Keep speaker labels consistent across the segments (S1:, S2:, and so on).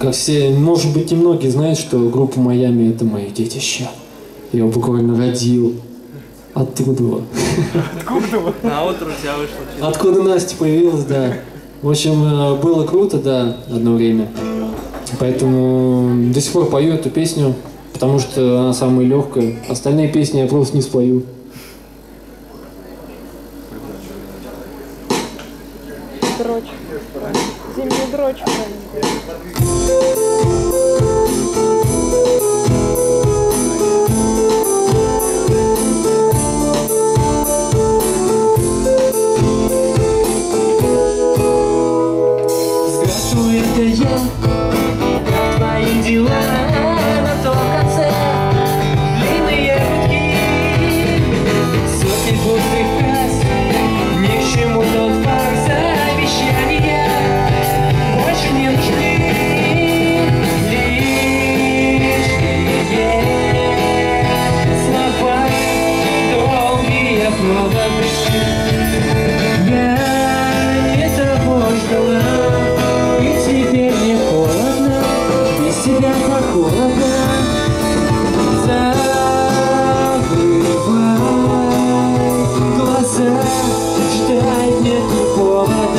S1: Как все, может быть, немногие знают, что группа «Майами» — это мое детище. Я его буквально родил. Оттуда.
S2: Откуда? А вот друзья вышло.
S1: Откуда Настя появилась, да. В общем, было круто, да, одно время. Поэтому до сих пор пою эту песню, потому что она самая легкая. Остальные песни я просто не спою.
S3: Дрочь. Зимний дрочь,
S1: Здравствуй, это я. Как твои дела на том конце? Длинные гудки, сотни пустых фраз. Ни к чему тот факт, обещания больше не нужны. Лишние слова, долгие проводы. Я не того ждала, и теперь мне холодно, без тебя холодно. Закрывай глаза, ждать нету повода.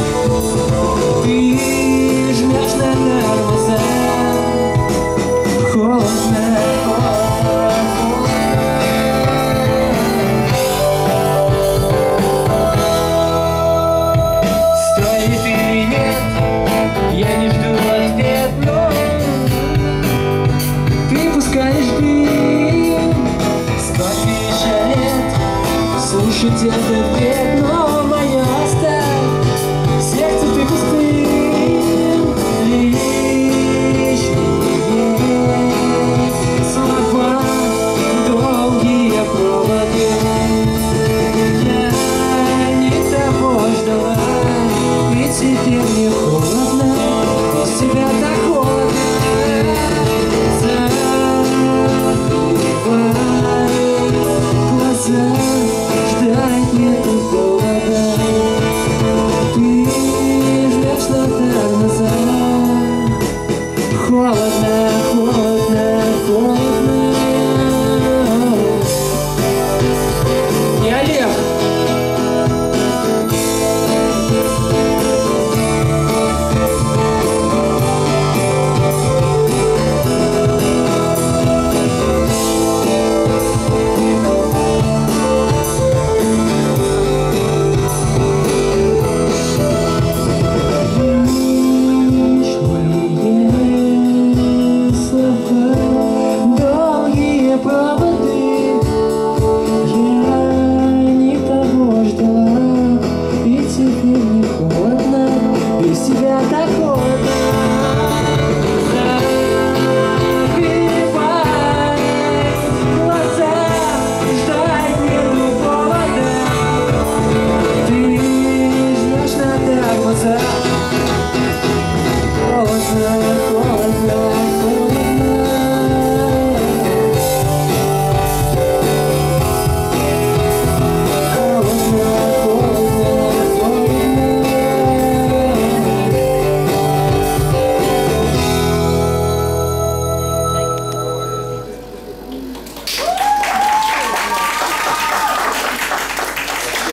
S1: Ты жмешь на тормоза. Холодно, холодно, стоит или нет, я не жду ответ, но ты пускай жди. Сколько еще лет слушать этот бред, но моя оставь, сердце ты пустым. Лишние слова, долгие проводы. Я не того ждала, и теперь мне холодно, без тебя так холодно. Закрывай глаза, ждать нету повода. Ты жмешь на тормоза. Холодно, холодно, холодно. Я Лев. Долгие проводы. Я не того ждала, и теперь не холодно, без тебя так холодно.